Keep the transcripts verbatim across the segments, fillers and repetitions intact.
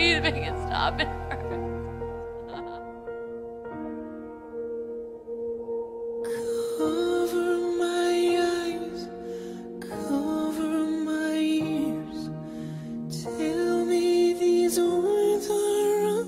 Please make it stop. It hurts. Cover my eyes, cover my ears. Tell me these words are a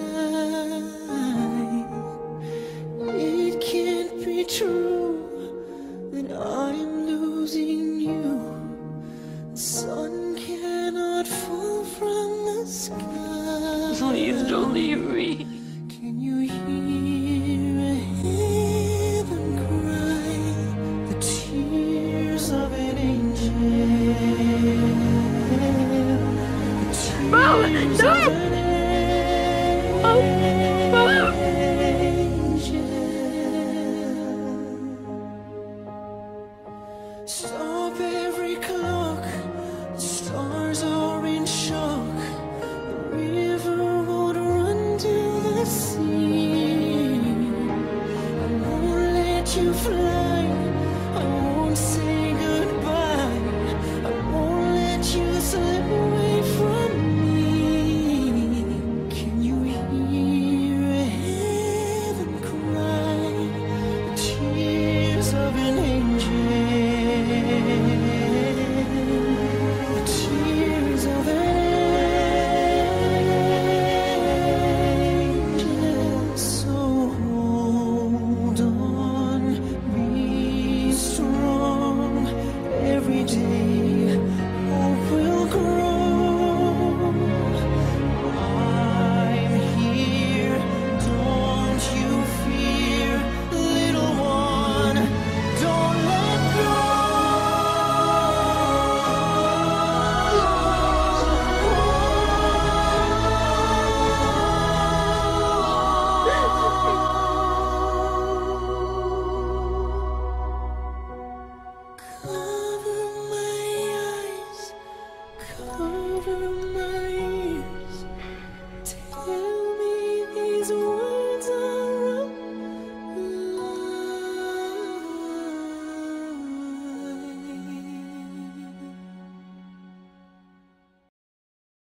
lie. It can't be true that I'm losing you. The sun cannot fall from the sky. Please don't leave me. Can you hear heaven cry? The tears of an angel. The tears Mom, no! of an Oh, Mom! angel. Stop every clock. The stars are in shock. The river won't run to the sea. I won't let you fly. I won't say goodbye. I won't let you slip away from me. Can you hear heaven cry? The tears of an angel. The tears of an angel. So hold on, be strong. Every day hope will grow. I'm here, don't you fear, little one. Don't let Cover my eyes, cover my